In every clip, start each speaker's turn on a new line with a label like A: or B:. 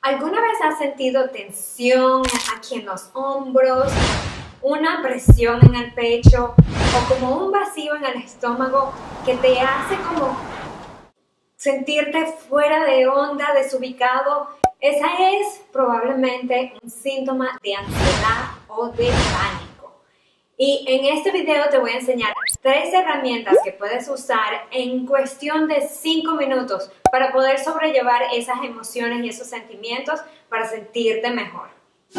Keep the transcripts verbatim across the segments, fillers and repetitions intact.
A: ¿Alguna vez has sentido tensión aquí en los hombros, una presión en el pecho o como un vacío en el estómago que te hace como sentirte fuera de onda, desubicado? Esa es probablemente un síntoma de ansiedad o de pánico. Y en este video te voy a enseñar tres herramientas que puedes usar en cuestión de cinco minutos para poder sobrellevar esas emociones y esos sentimientos para sentirte mejor.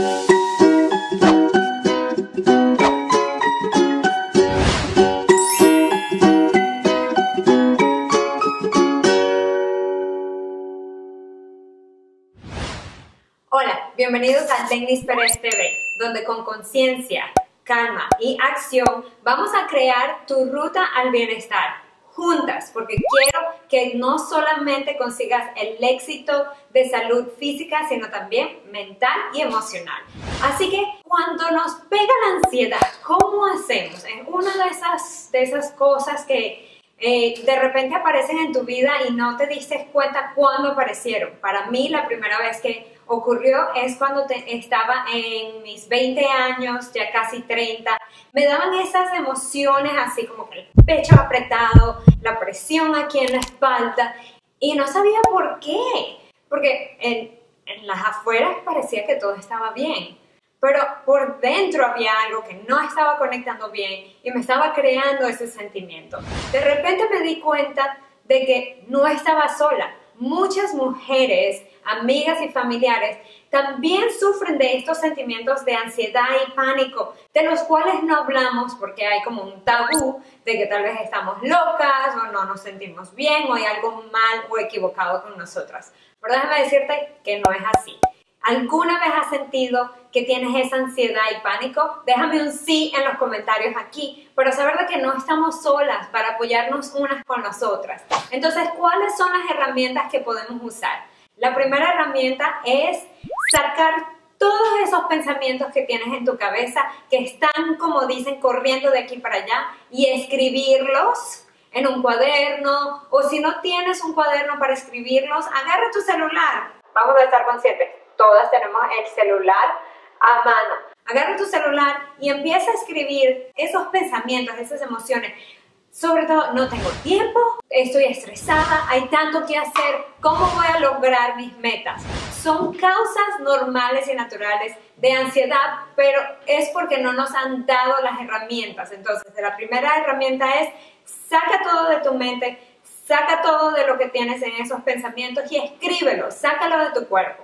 A: Hola, bienvenidos a Dennis Pérez T V, donde con conciencia, calma y acción vamos a crear tu ruta al bienestar juntas, porque quiero que no solamente consigas el éxito de salud física, sino también mental y emocional. Así que cuando nos pega la ansiedad, ¿cómo hacemos? Es una de esas, de esas cosas que eh, de repente aparecen en tu vida y no te diste cuenta cuándo aparecieron. Para mí la primera vez que ocurrió es cuando te, estaba en mis veinte años, ya casi treinta. Me daban esas emociones así como que el pecho apretado, la presión aquí en la espalda y no sabía por qué. Porque en, en las afueras parecía que todo estaba bien, pero por dentro había algo que no estaba conectando bien y me estaba creando ese sentimiento. De repente me di cuenta de que no estaba sola. Muchas mujeres, amigas y familiares también sufren de estos sentimientos de ansiedad y pánico, de los cuales no hablamos porque hay como un tabú de que tal vez estamos locas o no nos sentimos bien o hay algo mal o equivocado con nosotras. Pero déjame decirte que no es así. ¿Alguna vez has sentido que tienes esa ansiedad y pánico? Déjame un sí en los comentarios aquí para saber de que no estamos solas, para apoyarnos unas con las otras. Entonces, ¿cuáles son las herramientas que podemos usar? La primera herramienta es sacar todos esos pensamientos que tienes en tu cabeza, que están, como dicen, corriendo de aquí para allá, y escribirlos en un cuaderno, o si no tienes un cuaderno para escribirlos, agarra tu celular. Vamos a estar conscientes, todas tenemos el celular a mano. Agarra tu celular y empieza a escribir esos pensamientos, esas emociones. Sobre todo, no tengo tiempo, estoy estresada, hay tanto que hacer, ¿cómo voy a lograr mis metas? Son causas normales y naturales de ansiedad, pero es porque no nos han dado las herramientas. Entonces, la primera herramienta es saca todo de tu mente, saca todo de lo que tienes en esos pensamientos y escríbelo, sácalo de tu cuerpo.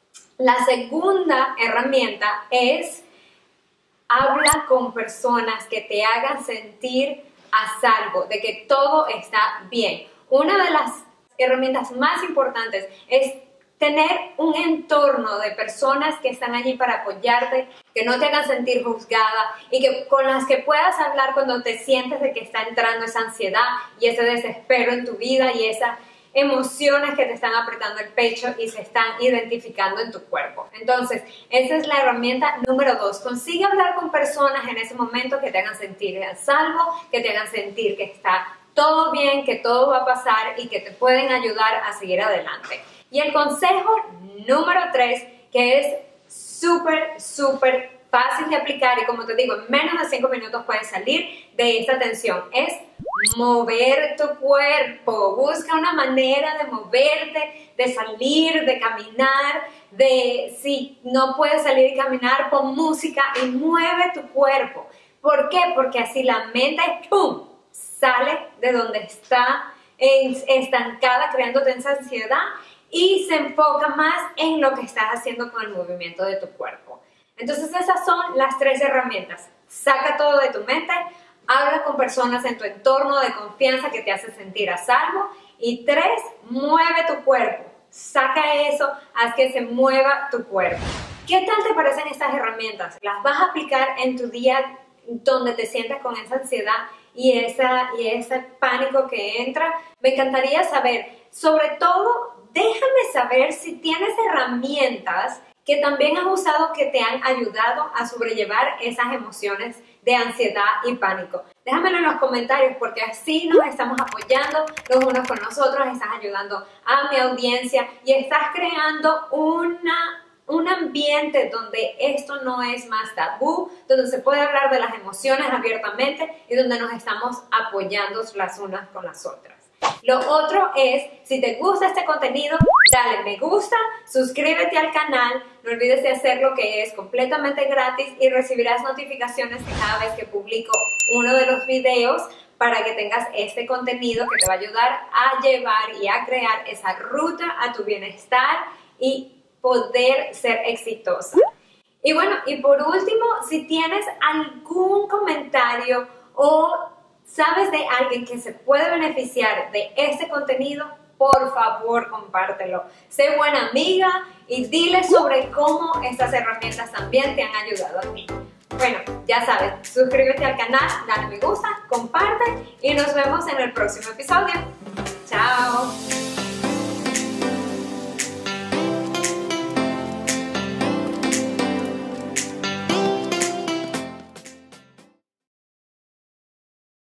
A: La segunda herramienta es habla con personas que te hagan sentir a salvo, de que todo está bien. Una de las herramientas más importantes es tener un entorno de personas que están allí para apoyarte, que no te hagan sentir juzgada y que con las que puedas hablar cuando te sientes de que está entrando esa ansiedad y ese desespero en tu vida y esas emociones que te están apretando el pecho y se están identificando en tu cuerpo. Entonces, esa es la herramienta número dos. Consigue hablar con personas en ese momento que te hagan sentir a salvo, que te hagan sentir que está todo bien, que todo va a pasar y que te pueden ayudar a seguir adelante. Y el consejo número tres, que es súper, súper fácil de aplicar y como te digo, en menos de cinco minutos puedes salir de esta tensión, es mover tu cuerpo. Busca una manera de moverte, de salir, de caminar, de si no puedes salir y caminar, pon música y mueve tu cuerpo. ¿Por qué? Porque así la mente, ¡pum!, sale de donde está estancada, creándote esa ansiedad y se enfoca más en lo que estás haciendo con el movimiento de tu cuerpo. Entonces esas son las tres herramientas. Saca todo de tu mente, habla con personas en tu entorno de confianza que te hace sentir a salvo. Y tres, mueve tu cuerpo. Saca eso, haz que se mueva tu cuerpo. ¿Qué tal te parecen estas herramientas? ¿Las vas a aplicar en tu día donde te sientes con esa ansiedad y, esa, y ese pánico que entra? Me encantaría saber. Sobre todo, déjame saber si tienes herramientas que también has usado que te han ayudado a sobrellevar esas emociones de ansiedad y pánico. Déjamelo en los comentarios porque así nos estamos apoyando los unos con los otros, estás ayudando a mi audiencia y estás creando una, un ambiente donde esto no es más tabú, donde se puede hablar de las emociones abiertamente y donde nos estamos apoyando las unas con las otras. Lo otro es, si te gusta este contenido, dale me gusta, suscríbete al canal, no olvides de hacerlo, que es completamente gratis y recibirás notificaciones cada vez que publico uno de los videos para que tengas este contenido que te va a ayudar a llevar y a crear esa ruta a tu bienestar y poder ser exitosa. Y bueno, y por último, si tienes algún comentario o sabes de alguien que se puede beneficiar de este contenido, por favor compártelo. Sé buena amiga y dile sobre cómo estas herramientas también te han ayudado a ti. Bueno, ya sabes, suscríbete al canal, dale me gusta, comparte y nos vemos en el próximo episodio. Chao.